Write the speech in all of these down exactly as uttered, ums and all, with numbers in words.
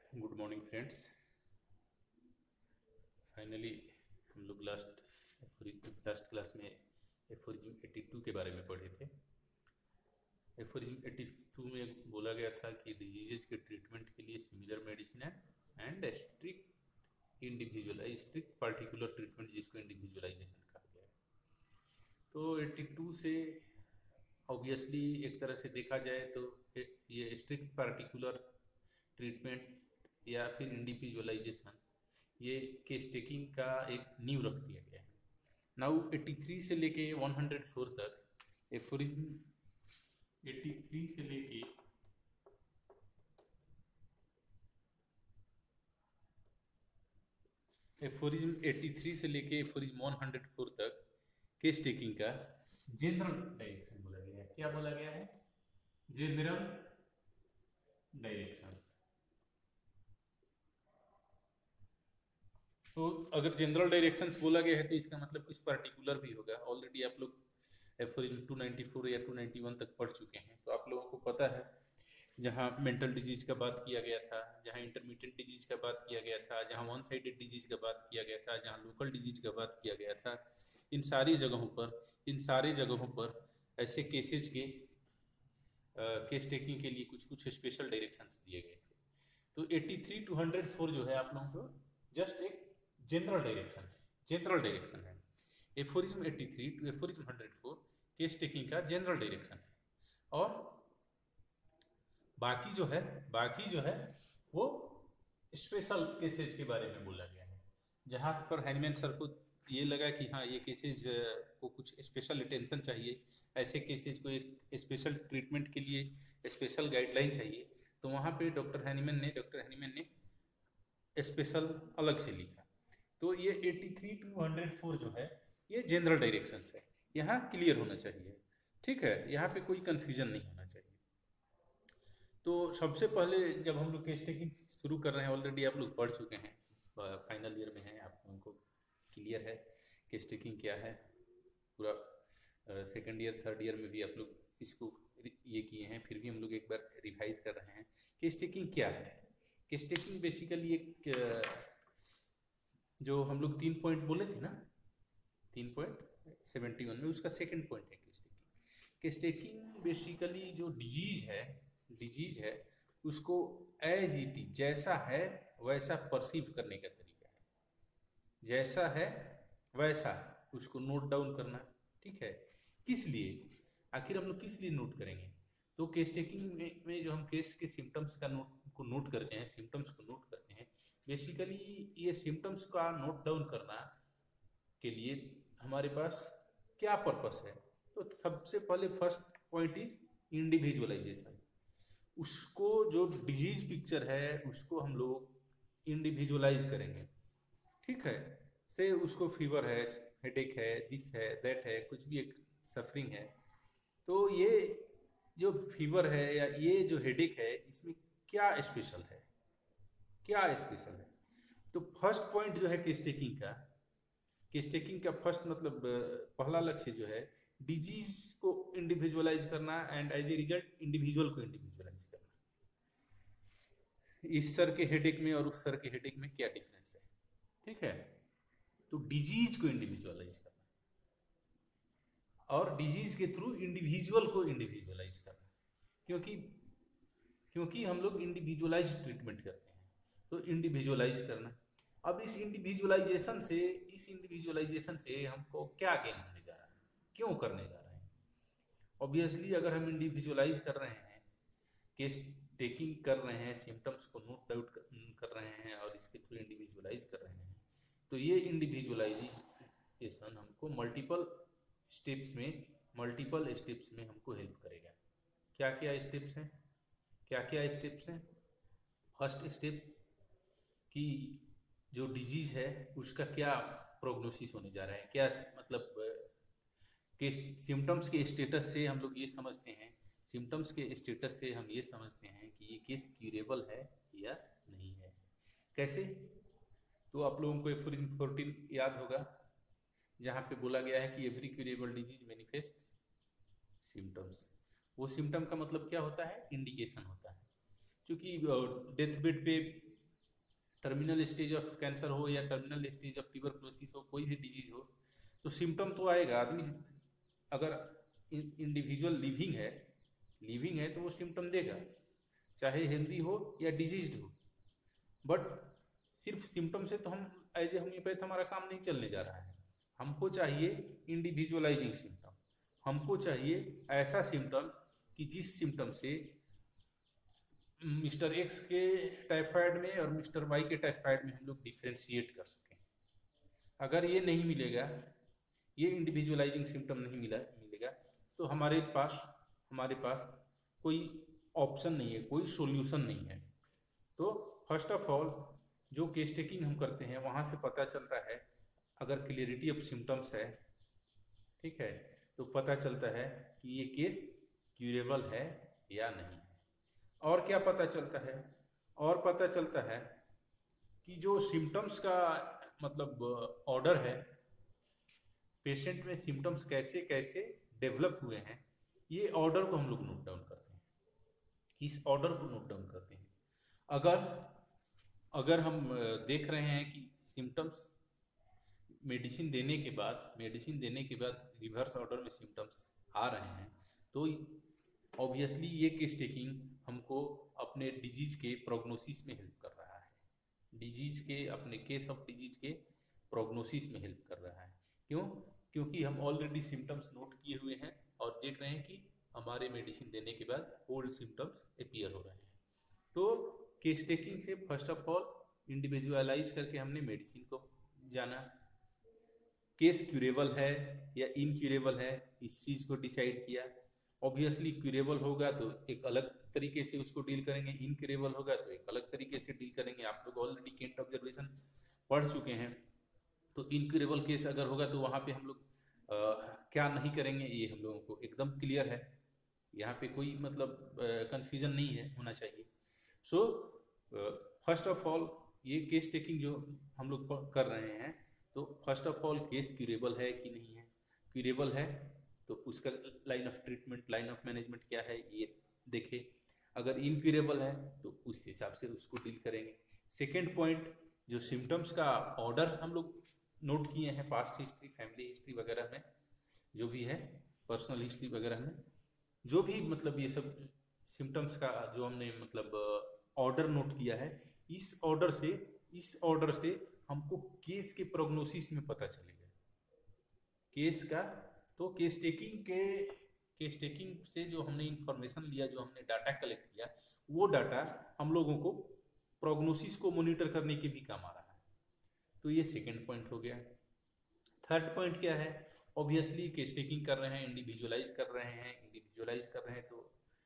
Good morning friends. Finally हम लोग last last class में एफोरिज्म एट्टी टू के बारे में पढ़े थे। एफोरिज्म एट्टी टू में बोला गया था कि डिजीजेज के ट्रीटमेंट के लिए सिमिलर मेडिसिन है and strict individualize strict particular treatment जिसको इंडिविजुअलाइजेशन कहा गया है। तो एट्टी टू से ऑब्वियसली एक तरह से देखा जाए तो ये स्ट्रिक्ट पार्टिकुलर ट्रीटमेंट या फिर इंडिविजुअलाइजेशन ये केस टेकिंग का एक नींव रख दिया गया है। नाउ एट्टी थ्री से लेके वन हंड्रेड फोर तक एफोरिज्म एट्टी थ्री से लेके एफोरिज्म एट्टी थ्री से लेके एफोरिज्म वन हंड्रेड फोर तक केस टेकिंग का जनरल डायरेक्शन बोला गया है। क्या बोला गया है? General directions. तो अगर जनरल डायरेक्शंस बोला गया है तो इसका मतलब कुछ पर्टिकुलर भी होगा। ऑलरेडी आप लोग एफोरिज्म टू नाइंटी फोर या टू नाइंटी वन तक पढ़ चुके हैं, तो आप लोगों को पता है जहाँ मेंटल डिजीज का बात किया गया था, जहाँ इंटरमीडिएट डिजीज का बात किया गया था, जहाँ वन साइडेड डिजीज का बात किया गया था, जहाँ लोकल डिजीज का बात किया गया था, इन सारी जगहों पर इन सारी जगहों पर ऐसे केसेज के केस टेकिंग के लिए कुछ कुछ स्पेशल डायरेक्शंस दिए गए थे। तो eighty three to hundred four जो है आप लोगों को जस्ट एक जनरल डायरेक्शन है जनरल डायरेक्शन है aphorism eighty three to aphorism hundred four case taking का जनरल डायरेक्शन है। और बाकी जो है बाकी जो है वो स्पेशल केसेज के बारे में बोला गया है, जहाँ पर हैनीमैन सर को ये लगा कि हाँ ये केसेज को कुछ स्पेशल अटेंशन चाहिए, ऐसे केसेज को एक स्पेशल ट्रीटमेंट के लिए स्पेशल गाइडलाइन चाहिए, तो वहाँ पे डॉक्टर हैनीमैन ने डॉक्टर हैनीमैन ने स्पेशल अलग से लिखा। तो ये eighty three to hundred four जो है ये जनरल डायरेक्शंस है, यहाँ क्लियर होना चाहिए, ठीक है, यहाँ पे कोई कंफ्यूजन नहीं होना चाहिए। तो सबसे पहले जब हम लोग केस टेकिंग शुरू कर रहे हैं, ऑलरेडी आप लोग पढ़ चुके हैं, फाइनल ईयर में हैं, आप उनको क्लियर है केस टेकिंग क्या है। पूरा सेकेंड ईयर थर्ड ईयर में भी आप लोग इसको ये किए हैं, फिर भी हम लोग एक बार रिवाइज कर रहे हैं केस टेकिंग क्या है। केस टेकिंग बेसिकली एक जो हम लोग तीन पॉइंट बोले थे ना, तीन पॉइंट सेवेंटी वन में उसका सेकंड पॉइंट है case taking. Case taking basically जो डिजीज है डिजीज है उसको एज इट इज जैसा है वैसा परसीव करने का तरीका है, जैसा है वैसा उसको नोट डाउन करना, ठीक है। किस लिए, आखिर हम लोग किस लिए नोट करेंगे? तो केस टेकिंग में, में जो हम केस के सिम्टम्स का नोट को नोट करते हैं सिम्टम्स को नोट करते हैं, बेसिकली ये सिम्टम्स का नोट डाउन करना के लिए हमारे पास क्या पर्पस है? तो सबसे पहले फर्स्ट पॉइंट इज इंडिविजुअलाइजेशन। उसको जो डिजीज पिक्चर है उसको हम लोग इंडिविजुअलाइज करेंगे, ठीक है। से उसको फीवर है, हेडेक है, दिस है, दैट है, कुछ भी एक सफरिंग है, तो ये जो फीवर है या ये जो हेडेक है इसमें क्या स्पेशल है, क्या स्पेशल है? तो फर्स्ट पॉइंट जो है केस टेकिंग का केस टेकिंग का फर्स्ट मतलब पहला लक्ष्य जो है डिजीज को इंडिविजुअलाइज करना and as a result individual को इंडिविजुअलाइज करना। इस सर के हेडेक में और उस सर के हेडेक में क्या डिफरेंस है, ठीक है। तो डिजीज को इंडिविजुअलाइज करना और डिजीज के थ्रू इंडिविजुअल को इंडिविजुअलाइज करना, क्योंकि क्योंकि हम लोग इंडिविजुअलाइज ट्रीटमेंट करते हैं, तो इंडिविजुअलाइज करना। अब इस इंडिविजुअलाइजेशन से इस इंडिविजुअलाइजेशन से हमको क्या गेन होने जा रहा है, क्यों करने जा रहे हैं? ऑब्वियसली अगर हम इंडिविजुअलाइज कर रहे हैं, केस टेकिंग कर रहे हैं, सिम्टम्स को नोट डाउट कर रहे हैं और इसके थ्रू इंडिविजुअलाइज कर रहे हैं, तो ये इंडिविजुअलाइजेशन हमको मल्टीपल स्टेप्स में मल्टीपल स्टेप्स में हमको हेल्प करेगा। क्या क्या स्टेप्स हैं क्या क्या स्टेप्स हैं फर्स्ट स्टेप कि जो डिजीज है उसका क्या प्रोग्नोसिस होने जा रहा है, क्या मतलब के सिम्टम्स के स्टेटस से हम लोग ये समझते हैं सिम्टम्स के स्टेटस से हम ये समझते हैं कि ये केस क्यूरेबल है या नहीं है। कैसे? तो आप लोगों को एफोरिज्म फोर्टीन याद होगा, जहाँ पे बोला गया है कि every curable disease manifest symptoms. वो सिम्टम का मतलब क्या होता है? इंडिकेशन होता है। क्योंकि डेथ बेड पे टर्मिनल स्टेज ऑफ कैंसर हो या टर्मिनल स्टेज ऑफ ट्यूबरकुलोसिस हो, कोई भी डिजीज हो, तो सिम्टम तो आएगा। आदमी अगर इंडिविजुअल लिविंग है लिविंग है तो वो सिम्टम देगा, चाहे हेल्दी हो या डिजीज्ड हो। बट सिर्फ सिम्टम से तो हम एज ए होम्योपैथ हमारा काम नहीं चलने जा रहा है। हमको चाहिए इंडिविजुअलाइजिंग सिम्टम, हमको चाहिए ऐसा सिम्टम्स कि जिस सिम्टम से मिस्टर एक्स के टाइफाइड में और मिस्टर वाई के टाइफाइड में हम लोग डिफ्रेंशिएट कर सकें। अगर ये नहीं मिलेगा, ये इंडिविजुअलाइजिंग सिम्टम नहीं मिला मिलेगा तो हमारे पास हमारे पास कोई ऑप्शन नहीं है, कोई सॉल्यूशन नहीं है। तो फर्स्ट ऑफ ऑल जो केस टेकिंग हम करते हैं वहाँ से पता चलता है, अगर क्लियरिटी ऑफ सिम्टम्स है, ठीक है, तो पता चलता है कि ये केस क्यूरेबल है या नहीं है। और क्या पता चलता है? और पता चलता है कि जो सिम्टम्स का मतलब ऑर्डर है, पेशेंट में सिम्टम्स कैसे कैसे डेवलप हुए हैं, ये ऑर्डर को हम लोग नोट डाउन करते हैं। इस ऑर्डर को नोट डाउन करते हैं। अगर अगर हम देख रहे हैं कि सिम्टम्स मेडिसिन देने के बाद मेडिसिन देने के बाद रिवर्स ऑर्डर में सिम्टम्स आ रहे हैं, तो ऑब्वियसली ये केस टेकिंग हमको अपने डिजीज के प्रोग्नोसिस में हेल्प कर रहा है, डिजीज के अपने केस ऑफ डिजीज के प्रोग्नोसिस में हेल्प कर रहा है। क्यों? क्योंकि हम ऑलरेडी सिम्टम्स नोट किए हुए हैं और देख रहे हैं कि हमारे मेडिसिन देने के बाद ओल्ड सिम्टम्स अपीयर हो रहे हैं। तो केस टेकिंग से फर्स्ट ऑफ ऑल इंडिविजुअलाइज करके हमने मेडिसिन को जाना, केस क्यूरेबल है या इनक्यूरेबल है इस चीज़ को डिसाइड किया। ऑब्वियसली क्यूरेबल होगा तो एक अलग तरीके से उसको डील करेंगे, इनक्यूरेबल होगा तो एक अलग तरीके से डील करेंगे। आप लोग ऑलरेडी केंट ऑब्जर्वेशन पढ़ चुके हैं। तो इनक्यूरेबल केस अगर होगा तो वहाँ पे हम लोग क्या नहीं करेंगे, ये हम लोगों को एकदम क्लियर है। यहाँ पे कोई मतलब कंफ्यूजन नहीं है, होना चाहिए। सो फर्स्ट ऑफ ऑल ये केस टेकिंग जो हम लोग कर रहे हैं, तो first of all case curable है कि नहीं है। क्यूरेबल है तो उसका line of treatment, line of management क्या है ये देखें। अगर इनक्यूरेबल है तो उस हिसाब से उसको डील करेंगे। सेकेंड पॉइंट, जो सिम्टम्स का ऑर्डर हम लोग नोट किए हैं पास्ट हिस्ट्री, फैमिली हिस्ट्री वगैरह में, जो भी है पर्सनल हिस्ट्री वगैरह में, जो भी मतलब ये सब सिम्टम्स का जो हमने मतलब ऑर्डर नोट किया है, इस ऑर्डर से इस ऑर्डर से हमको केस के प्रोग्नोसिस में पता चलेगा केस का। तो केस टेकिंग के केस टेकिंग से जो हमने इंफॉर्मेशन लिया, जो हमने डाटा कलेक्ट किया, वो डाटा हम लोगों को प्रोग्नोसिस को मॉनिटर करने के भी काम आ रहा है। तो ये सेकेंड पॉइंट हो गया। थर्ड पॉइंट क्या है? ऑब्वियसली केस टेकिंग कर रहे हैं, इंडिविजुअलाइज कर रहे हैं इंडिविजुअलाइज कर रहे हैं तो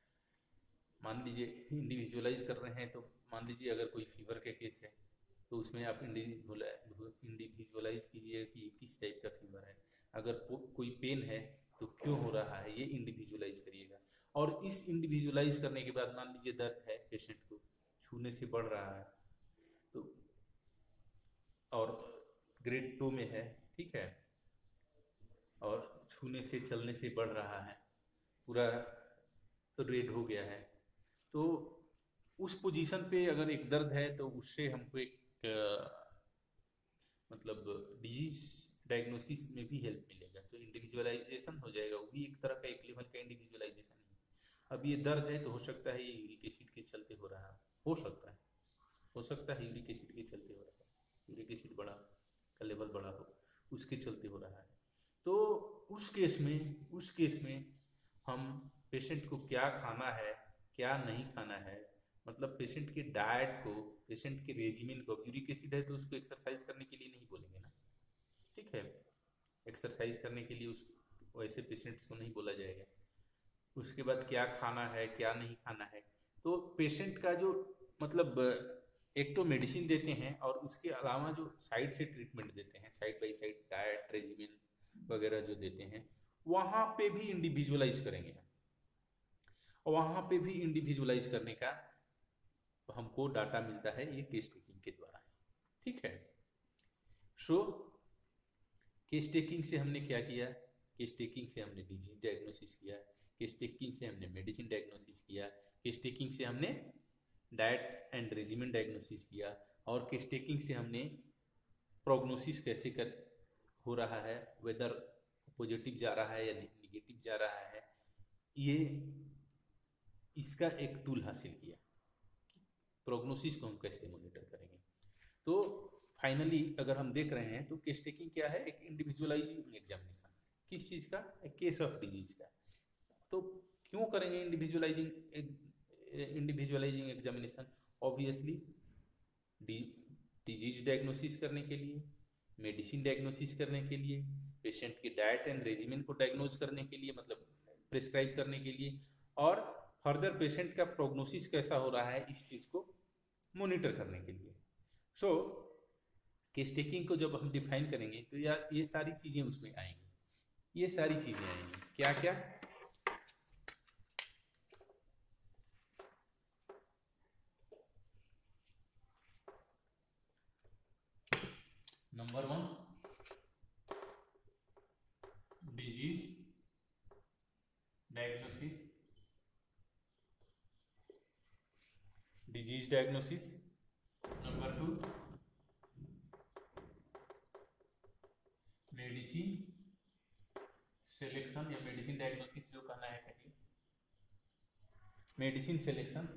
मान लीजिए इंडिविजुअलाइज कर रहे हैं तो मान लीजिए अगर कोई फीवर का केस है तो उसमें आप इंडिविजुअलाइज कीजिए कि किस टाइप का फीवर है। अगर कोई पेन है तो क्यों हो रहा है, ये इंडिविजुअलाइज करिएगा। और इस इंडिविजुअलाइज करने के बाद मान लीजिए दर्द है, पेशेंट को छूने से बढ़ रहा है तो, और ग्रेड टू में है, ठीक है, और छूने से चलने से बढ़ रहा है, पूरा रेड हो गया है, तो उस पोजीशन पे अगर एक दर्द है तो उससे हमको एक आ, मतलब डिजीज डायग्नोसिस में भी हेल्प मिलेगा। तो इंडिविजुअलाइजेशन हो जाएगा, वो भी एक तरह का एक लेवल का इंडिविजुअलाइजेशन है। अब ये दर्द है तो हो सकता है ये यूरिक एसिड के चलते हो रहा है, हो सकता है हो सकता है यूरिक एसिड के चलते हो रहा है, यूरिक एसिड बढ़ा का लेवल बढ़ा हो, उसके चलते हो रहा है। तो उस केस में उस केस में हम पेशेंट को क्या खाना है, क्या नहीं खाना है, मतलब पेशेंट के डाइट को, पेशेंट के रेजिमेंट को। यूरिक एसिड है तो उसको एक्सरसाइज करने के लिए नहीं बोलेंगे ना, ठीक है, एक्सरसाइज करने के लिए उस वैसे पेशेंट्स को नहीं बोला जाएगा। उसके बाद क्या खाना है, क्या नहीं खाना है। तो पेशेंट का जो मतलब एक तो मेडिसिन देते हैं और उसके अलावा जो साइड से ट्रीटमेंट देते हैं, side by side diet regiment वगैरह जो देते हैं, वहाँ पे भी इंडिविजुअलाइज करेंगे। वहाँ पे भी इंडिविजुअलाइज करने का हमको डाटा मिलता है ये केस टेकिंग के द्वारा, ठीक है। सो केस टेकिंग से हमने क्या किया? केस टेकिंग से हमने डिजीज डायग्नोसिस किया, केस टेकिंग से हमने मेडिसिन डायग्नोसिस किया, केस टेकिंग से हमने डाइट एंड रेजिमेंट डायग्नोसिस किया, और केस टेकिंग से हमने प्रोग्नोसिस कैसे कर हो रहा है, वेदर पॉजिटिव जा रहा है या निगेटिव जा रहा है, ये इसका एक टूल हासिल किया। प्रोग्नोसिस को हम कैसे मॉनिटर करेंगे। तो फाइनली अगर हम देख रहे हैं तो केस टेकिंग क्या है, एक इंडिविजुअलाइजिंग एग्जामिनेशन, किस चीज़ का, एक केस ऑफ डिजीज का। तो क्यों करेंगे individualizing individualizing examination? Obviously disease diagnosis करने के लिए, मेडिसिन डायग्नोसिस करने के लिए, पेशेंट की डाइट एंड रेजिमेन को डायग्नोज करने के लिए, मतलब प्रिस्क्राइब करने के लिए, और फर्दर पेशेंट का प्रोग्नोसिस कैसा हो रहा है इस चीज़ को मॉनिटर करने के लिए। सो केस टेकिंग को जब हम डिफाइन करेंगे तो यार ये सारी चीज़ें उसमें आएंगी, ये सारी चीज़ें आएंगी। क्या क्या? Number one, disease diagnosis, disease diagnosis. Number two, medicine selection या मेडिसिन डायग्नोसिस जो कहना है कहीं, मेडिसिन सिलेक्शन।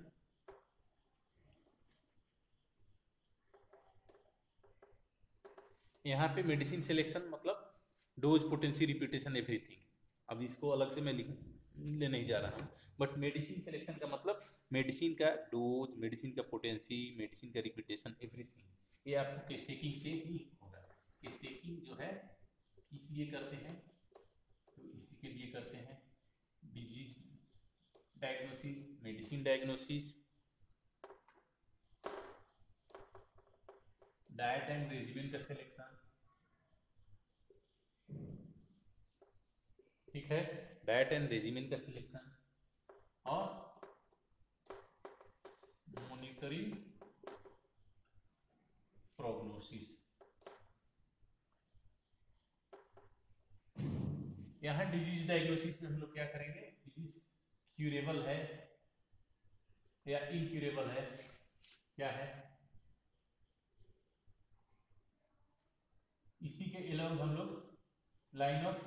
यहाँ पे मेडिसिन सिलेक्शन मतलब डोज, पोटेंसी, रिपीटेशन, एवरीथिंग। अब इसको अलग से मैं लिख ले नहीं जा रहा हूँ, बट मेडिसिन सिलेक्शन का मतलब मेडिसिन का डोज, मेडिसिन का पोटेंसी, मेडिसिन का रिपीटेशन, एवरीथिंग, ये आपको केस टेकिंग से ही होगा। केस टेकिंग जो है किस लिए करते हैं, तो इसी के लिए करते हैं, disease diagnosis, medicine diagnosis, diet and regimen का सिलेक्शन, ठीक है, डाइट एंड रेजिमेन का सिलेक्शन, और मॉनिटरिंग प्रोग्नोसिस। यहाँ डिजीज डायग्नोसिस में हम लोग क्या करेंगे, डिजीज क्यूरेबल है या इनक्यूरेबल है, क्या है, इसी के अलावा हम लोग लाइन ऑफ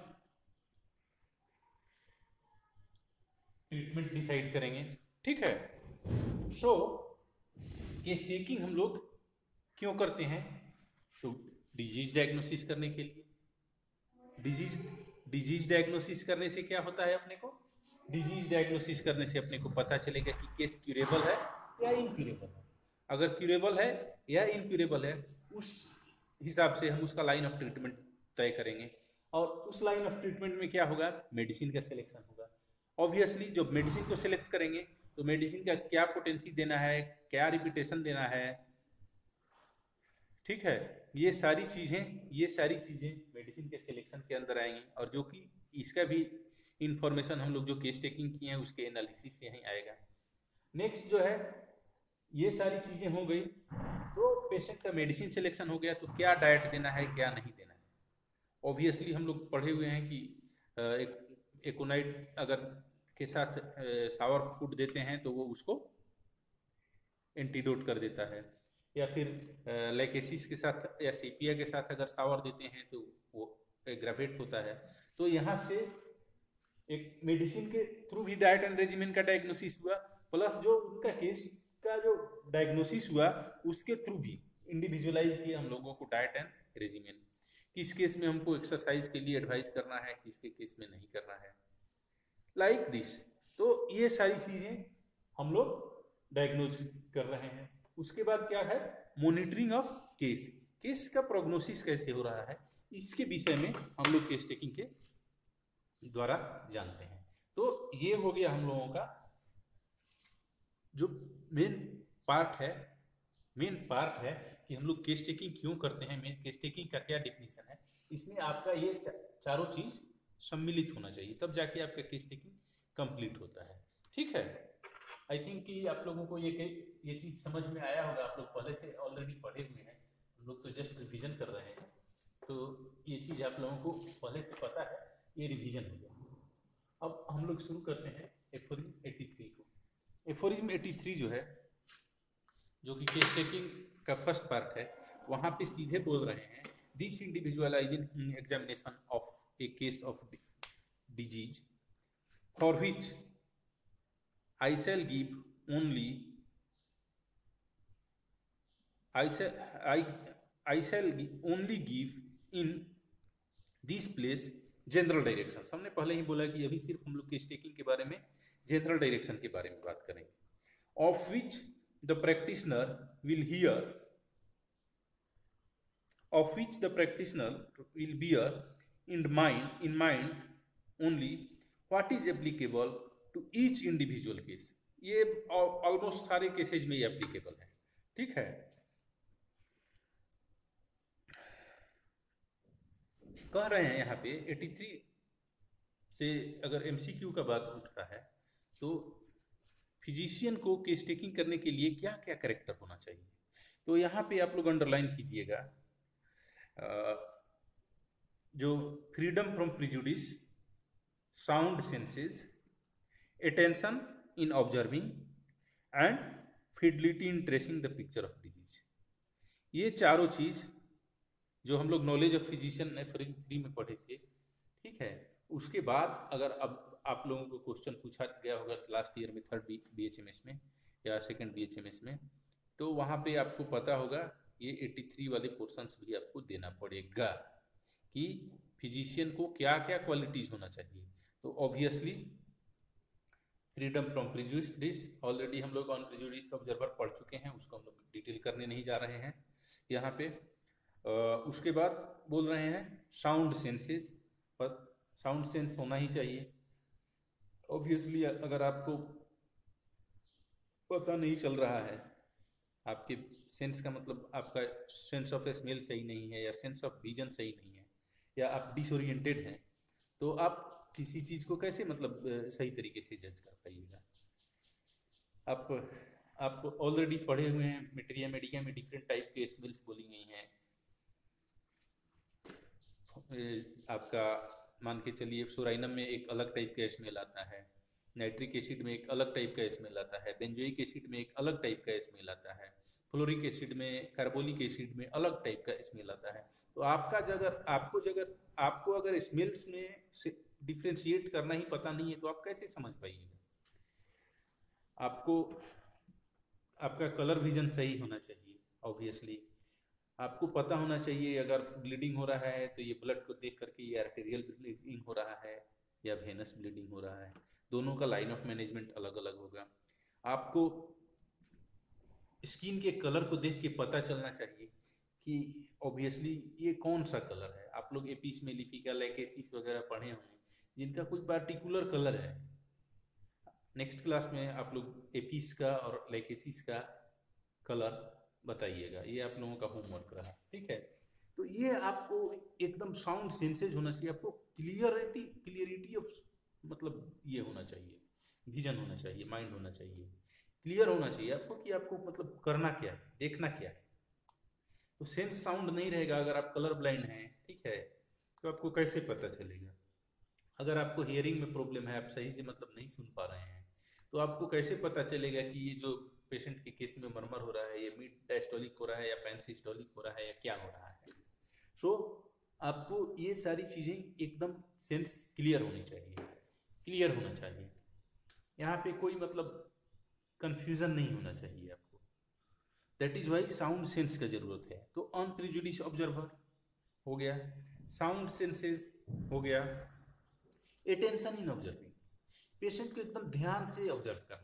ट्रीटमेंट डिसाइड करेंगे, ठीक है। सो केस टेकिंग हम लोग क्यों करते हैं, तो डिजीज डायग्नोसिस करने के लिए। डिजीज डिजीज डायग्नोसिस करने से क्या होता है अपने को, डिजीज डायग्नोसिस करने से अपने को पता चलेगा कि केस क्यूरेबल है या इनक्यूरेबल है। अगर क्यूरेबल है या इनक्यूरेबल है, उस हिसाब से हम उसका लाइन ऑफ ट्रीटमेंट तय करेंगे। और उस लाइन ऑफ ट्रीटमेंट में क्या होगा, मेडिसिन का सिलेक्शन होगा। ऑब्वियसली जब मेडिसिन को सिलेक्ट करेंगे तो मेडिसिन का क्या पोटेंसी देना है, क्या रिपीटेशन देना है, ठीक है, ये सारी चीज़ें ये सारी चीज़ें मेडिसिन के सिलेक्शन के अंदर आएंगी। और जो कि इसका भी इंफॉर्मेशन हम लोग जो केस टेकिंग किए हैं उसके एनालिसिस से यहीं आएगा। नेक्स्ट जो है, ये सारी चीज़ें हो गई, तो पेशेंट का मेडिसिन सिलेक्शन हो गया, तो क्या डाइट देना है, क्या नहीं देना है। ऑब्वियसली हम लोग पढ़े हुए हैं कि एक एकोनाइट अगर के साथ सावर फूड देते हैं तो वो उसको एंटीडोट कर देता है, या फिर लाइकेसिस के साथ या सीपिया के साथ अगर सावर देते हैं तो वो एग्रावेट होता है। तो यहाँ से एक मेडिसिन के थ्रू भी डाइट एंड रेजिमेन का डायग्नोसिस हुआ, प्लस जो उनका केस का जो डायग्नोसिस हुआ उसके थ्रू भी इंडिविजुअलाइज किया हम लोगों को डाइट एंड रेजिमेन, किस केस में हमको एक्सरसाइज के लिए एडवाइस करना है, किसके केस में नहीं करना है, लाइक दिस। तो ये सारी चीज़ें हम लोग डायग्नोज कर रहे हैं। उसके बाद क्या है, मॉनिटरिंग ऑफ केस, केस का प्रोग्नोसिस कैसे हो रहा है, इसके विषय में हम लोग केस टेकिंग के द्वारा जानते हैं। तो ये हो गया हम लोगों का जो मेन पार्ट है मेन पार्ट है कि हम लोग केस टेकिंग क्यों करते हैं, मेन केस टेकिंग का क्या डिफिनीशन है। इसमें आपका ये चारों चीज सम्मिलित होना चाहिए, तब जाके आपका केस टेकिंग कंप्लीट होता है, ठीक है। आई थिंक कि आप लोगों को ये ये चीज़ समझ में आया होगा, आप लोग पहले से ऑलरेडी पढ़े हुए हैं, हम लोग तो जस्ट रिवीजन कर रहे हैं, तो ये चीज़ आप लोगों को पहले से पता है, ये रिवीजन हो गया। अब हम लोग शुरू करते हैं एफोरिज्म तिरासी को। एफोरिज्म तिरासी जो है, जो कि केस टेकिंग का फर्स्ट पार्ट है, वहां पे सीधे बोल रहे हैं this individualizing examination of a case of disease for which I shall give only I shall I I shall only give in this place general direction. हमने पहले ही बोला कि अभी सिर्फ हम लोग केस टेकिंग के बारे में जनरल डायरेक्शन के बारे में बात करेंगे। Of which the practitioner will hear of which the practitioner will bear in mind in mind only what is applicable to each individual case. ये ऑलमोस्ट सारे केसेज में ये एप्लीकेबल है, ठीक है। कह रहे हैं यहाँ पे तिरासी से अगर एमसीक्यू का बात उठता है तो फिजिशियन को केस टेकिंग करने के लिए क्या क्या कैरेक्टर होना चाहिए, तो यहाँ पे आप लोग अंडरलाइन कीजिएगा जो freedom from prejudice, sound senses, attention in observing and fidelity in tracing the picture of disease. ये चारों चीज जो हम लोग knowledge of physician aphorism three में पढ़े थे, ठीक है। उसके बाद अगर अब आप लोगों को क्वेश्चन पूछा गया होगा लास्ट ईयर में third B H M S में या second B H M S में, तो वहाँ पे आपको पता होगा ये तिरासी वाले पोर्शंस भी आपको देना पड़ेगा कि फिजिशियन को क्या क्या क्वालिटीज होना चाहिए। तो obviously freedom from prejudice, already हम लोग ऑन प्रिजुडिस ऑब्जर्वर पढ़ चुके हैं, उसको हम लोग डिटेल करने नहीं जा रहे हैं यहाँ पे। Uh, उसके बाद बोल रहे हैं साउंड सेंसेस, पर साउंड सेंस होना ही चाहिए ऑब्वियसली। अगर आपको पता नहीं चल रहा है, आपके सेंस का मतलब आपका सेंस ऑफ स्मेल सही नहीं है या सेंस ऑफ विजन सही नहीं है या आप डिसोरिएंटेड हैं, तो आप किसी चीज़ को कैसे मतलब सही तरीके से जज कर पाइएगा। आप आप ऑलरेडी पढ़े हुए हैं, मेटेरिया मेडिका में डिफरेंट टाइप के स्मेल्स बोली गई हैं। आपका मान के चलिए सोराइनम में एक अलग टाइप का स्मेल आता है, नाइट्रिक एसिड में एक अलग टाइप का स्मेल आता है, बेंजोइक एसिड में एक अलग टाइप का स्मेल आता है, फ्लोरिक एसिड में, कार्बोलिक एसिड में अलग टाइप का स्मेल आता है। तो आपका अगर आपको अगर आपको अगर स्मेल्स में डिफ्रेंशिएट करना ही पता नहीं है तो आप कैसे समझ पाइएगा। आपको आपका कलर विजन सही होना चाहिए, ऑब्वियसली आपको पता होना चाहिए अगर ब्लीडिंग हो रहा है तो ये ब्लड को देख करके ये आर्टेरियल ब्लीडिंग हो रहा है या वेनस ब्लीडिंग हो रहा है, दोनों का लाइन ऑफ मैनेजमेंट अलग अलग होगा। आपको स्किन के कलर को देख के पता चलना चाहिए कि ऑब्वियसली ये कौन सा कलर है। आप लोग एपिस मेलिफिका, लैकेसिस वगैरह पढ़े होंगे जिनका कोई पार्टिकुलर कलर है। नेक्स्ट क्लास में आप लोग एपिस का और लैकेसिस का कलर बताइएगा, ये आप लोगों का होमवर्क रहा, ठीक है। तो ये आपको एकदम साउंड सेंसेज होना चाहिए, आपको क्लियरिटी क्लियरिटी ऑफ मतलब ये होना चाहिए, विजन होना चाहिए, माइंड होना चाहिए, क्लियर होना चाहिए आपको कि आपको मतलब करना क्या है, देखना क्या है। तो सेंस साउंड नहीं रहेगा अगर आप कलर ब्लाइंड हैं, ठीक है, तो आपको कैसे पता चलेगा। अगर आपको हियरिंग में प्रॉब्लम है, आप सही से मतलब नहीं सुन पा रहे हैं, तो आपको कैसे पता चलेगा कि ये जो पेशेंट के केस में मरमर हो रहा है, ये मिड डायस्टोलिक हो रहा है या पैनसिस्टोलिक हो रहा है या क्या हो रहा है। सो so, आपको ये सारी चीज़ें एकदम सेंस क्लियर होनी चाहिए, क्लियर होना चाहिए। यहाँ पे कोई मतलब कंफ्यूजन नहीं होना चाहिए आपको। That is why sound sense का जरूरत है। तो अनप्रिजुडिस ऑब्जर्वर हो गया, साउंड सेंसेस हो गया, अटेंशन इन ऑब्जर्विंग, पेशेंट को एकदम ध्यान से ऑब्जर्व करना है।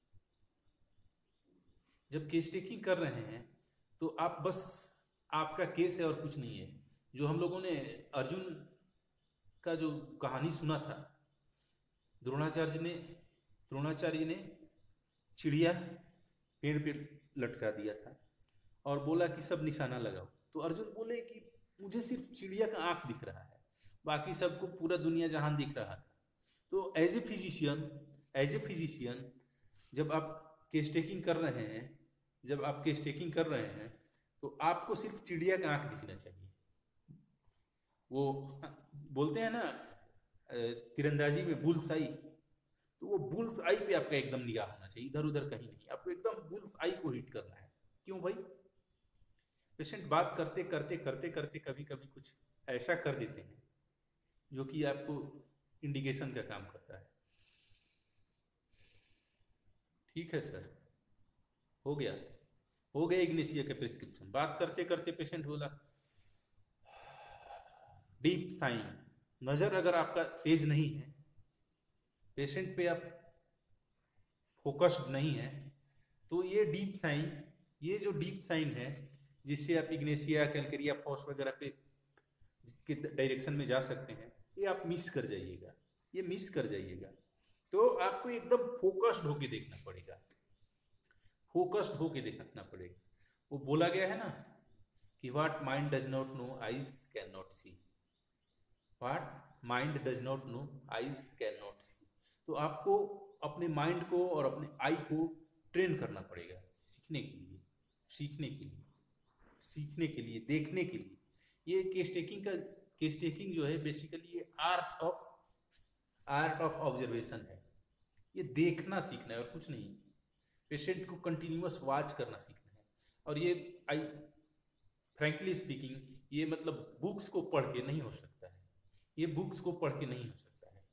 जब केस टेकिंग कर रहे हैं तो आप बस आपका केस है और कुछ नहीं है। जो हम लोगों ने अर्जुन का जो कहानी सुना था, द्रोणाचार्य ने द्रोणाचार्य ने चिड़िया पेड़ पे लटका दिया था और बोला कि सब निशाना लगाओ। तो अर्जुन बोले कि मुझे सिर्फ चिड़िया का आंख दिख रहा है, बाकी सबको पूरा दुनिया जहान दिख रहा था। तो as a physician as a physician जब आप केस टेकिंग कर रहे हैं जब आप केस टेकिंग कर रहे हैं तो आपको सिर्फ चिड़िया का आंख दिखना चाहिए। वो बोलते हैं ना तीरंदाजी में बुल्स आई, तो वो बुल्स आई पे आपका एकदम निगाह होना चाहिए, इधर उधर कहीं नहीं। आपको एकदम बुल्स आई को हिट करना है। क्यों भाई? पेशेंट बात करते करते करते करते कभी कभी कुछ ऐसा कर देते हैं जो कि आपको इंडिकेशन का काम करता है। ठीक है सर, हो गया हो गया इग्नेशिया का प्रिस्क्रिप्शन। बात करते करते पेशेंट बोला डीप साइन, नजर अगर आपका तेज नहीं है, पेशेंट पे आप फोकस्ड नहीं है, तो ये डीप साइन, ये जो डीप साइन है जिससे आप इग्नेशिया कैलकेरिया फॉस वगैरह पे के डायरेक्शन में जा सकते हैं, ये आप मिस कर जाइएगा, ये मिस कर जाइएगा। तो आपको एकदम फोकस्ड होके देखना पड़ेगा, फोकस्ड होके देखना पड़ेगा। वो बोला गया है ना कि what mind does not know eyes can not see, what mind does not know eyes can not see. तो आपको अपने माइंड को और अपने आई को ट्रेन करना पड़ेगा सीखने के लिए, सीखने के लिए सीखने के लिए देखने के लिए। ये केस टेकिंग का केस टेकिंग जो है बेसिकली ये art of art of observation है। ये देखना सीखना है और कुछ नहीं। पेशेंट को कंटिन्यूअस वॉच करना सीखना है। और ये आई फ्रैंकली स्पीकिंग, ये मतलब बुक्स को पढ़ के नहीं हो सकता है, ये बुक्स को पढ़ के नहीं हो सकता है।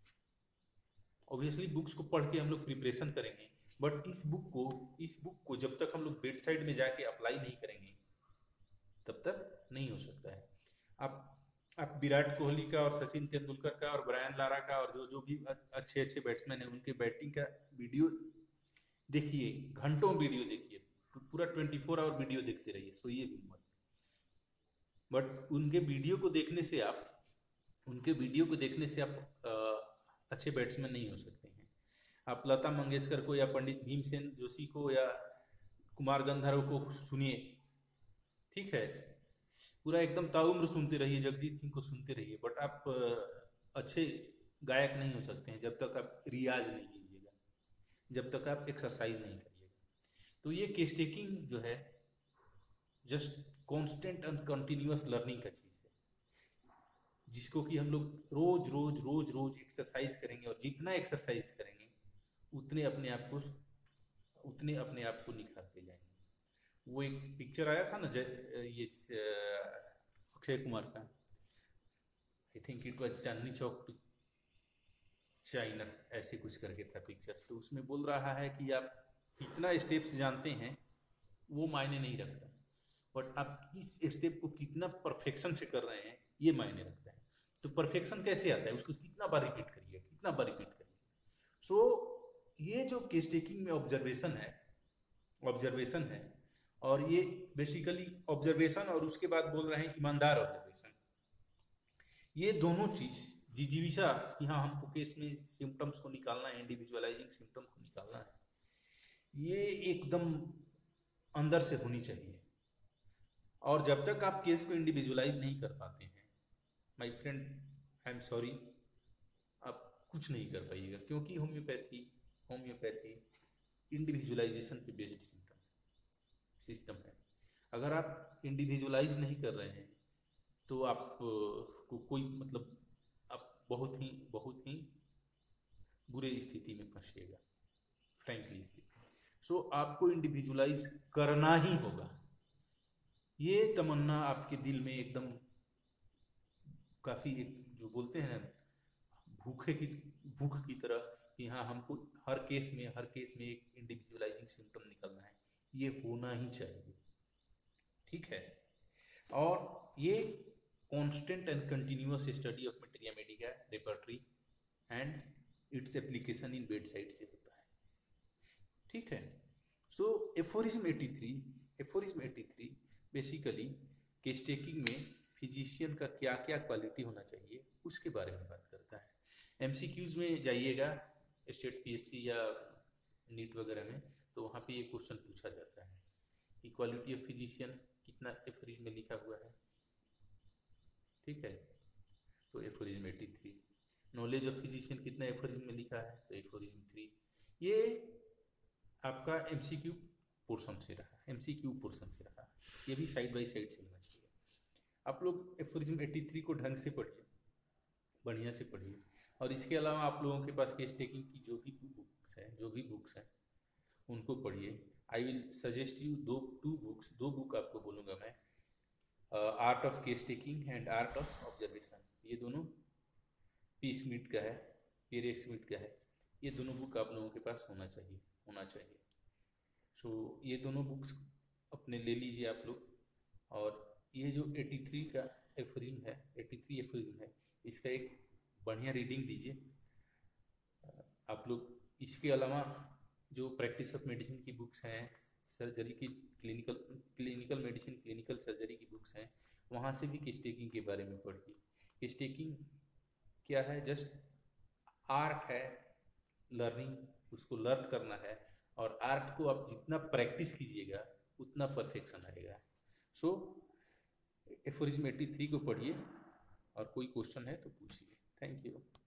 ऑब्वियसली बुक्स को पढ़ के हम लोग प्रिपरेशन करेंगे, बट इस बुक को इस बुक को जब तक हम लोग बेड साइड में जाके अप्लाई नहीं करेंगे तब तक नहीं हो सकता है। आप आप विराट कोहली का और सचिन तेंदुलकर का और ब्रायन लारा का और जो जो भी अच्छे अच्छे बैट्समैन हैं उनके बैटिंग का वीडियो देखिए, घंटों वीडियो देखिए, पूरा ट्वेंटी फोर आवर वीडियो देखते रहिए, सोइए भी मत। बट उनके वीडियो को देखने से आप उनके वीडियो को देखने से आप आ, अच्छे बैट्समैन नहीं हो सकते हैं। आप लता मंगेशकर को या पंडित भीमसेन जोशी को या कुमार गंधर्व को सुनिए, ठीक है, पूरा एकदम ताउम्र सुनते रहिए, जगजीत सिंह को सुनते रहिए, बट आप अच्छे गायक नहीं हो सकते हैं जब तक आप रियाज नहीं कीजिएगा, जब तक आप एक्सरसाइज नहीं करिएगा। तो ये केस टेकिंग जो है just constant and continuous learning का चीज़ है, जिसको कि हम लोग रोज रोज रोज रोज एक्सरसाइज करेंगे, और जितना एक्सरसाइज करेंगे उतने अपने आप को उतने अपने आप को निखारते जाएंगे। वो एक पिक्चर आया था ना ये अक्षय कुमार का, I think it was Chandni Chowk to China, ऐसे कुछ करके था पिक्चर। तो उसमें बोल रहा है कि आप कितना स्टेप्स जानते हैं वो मायने नहीं रखता, बट आप इस स्टेप को कितना परफेक्शन से कर रहे हैं ये मायने रखता है। तो परफेक्शन कैसे आता है, उसको कितना बार रिपीट करिए, कितना बार रिपीट करिए। सो ये जो केस टेकिंग में ऑब्जर्वेशन है ऑब्जर्वेशन है और ये बेसिकली ऑब्जर्वेशन और उसके बाद बोल रहे हैं ईमानदार ऑब्जर्वेशन, ये दोनों चीज जिजीविषा कि हाँ हमको केस में सिम्टम्स को निकालना है, इंडिविजुअलाइजिंग सिम्टम को निकालना है, ये एकदम अंदर से होनी चाहिए। और जब तक आप केस को इंडिविजुअलाइज नहीं कर पाते हैं, my friend I am sorry, आप कुछ नहीं कर पाइएगा, क्योंकि होम्योपैथी होम्योपैथी इंडिविजुअलाइजेशन पे बेस्ड सिस्टम सिस्टम है। अगर आप इंडिविजुअलाइज नहीं कर रहे हैं तो आप को कोई मतलब आप बहुत ही बहुत ही बुरे स्थिति में फंसिएगा, फ्रैंकली स्पीकिंग। सो आपको इंडिविजुअलाइज करना ही होगा। ये तमन्ना आपके दिल में एकदम काफी एक जो बोलते हैं भूखे की भूख की तरह कि हाँ हमको हर केस में हर केस में एक इंडिविजुअलाइजिंग सिम्टम निकलना है, ये होना ही चाहिए, ठीक है। और ये constant and continuous study of materia medica repertory and its application in bed side से होता है, ठीक है। So aphorism eighty three aphorism eighty three basically case taking में फिजिशियन का क्या क्या क्वालिटी होना चाहिए उसके बारे में बात करता है। एमसीक्यूज में जाइएगा स्टेट पीएससी या नीट वगैरह में, तो वहाँ पे ये क्वेश्चन पूछा जाता है कि क्वालिटी ऑफ फिजिशियन कितना एफोरिज्म में लिखा हुआ है, ठीक है। तो aphorism eighty three. Knowledge of physician कितना एफोरिज्म में लिखा है, तो एफोरिज्म थ्री। ये आपका एमसीक्यू पोर्शन से रहा एमसीक्यू पोर्शन से रहा ये भी साइड बाई साइड चलना चाहिए। आप लोग एफोरिज्म एटी थ्री को ढंग से पढ़िए, बढ़िया से पढ़िए। और इसके अलावा आप लोगों के पास केस टेकिंग की जो भी बुक्स हैं जो भी बुक्स हैं उनको पढ़िए। आई विल सजेस्ट यू दो टू बुक्स, दो बुक आपको बोलूँगा मैं, art of case taking and art of observation. ये दोनों पी स्मिथ का है, पी स्मिथ का है। ये दोनों बुक आप लोगों के पास होना चाहिए, होना चाहिए। सो so, ये दोनों बुक्स अपने ले लीजिए आप लोग। और ये जो तिरासी का एफोरिज्म है, तिरासी एफोरिज्म है, इसका एक बढ़िया रीडिंग दीजिए आप लोग। इसके अलावा जो प्रैक्टिस ऑफ मेडिसिन की बुक्स हैं, सर्जरी की, clinical clinical medicine, clinical surgery की बुक्स हैं, वहाँ से भी केस टेकिंग के बारे में पढ़िए। केस टेकिंग क्या है? जस्ट आर्ट है, लर्निंग, उसको लर्न करना है, और आर्ट को आप जितना प्रैक्टिस कीजिएगा उतना परफेक्शन आएगा। सो एफोरिज्म तिरासी को पढ़िए, और कोई क्वेश्चन है तो पूछिए। Thank you.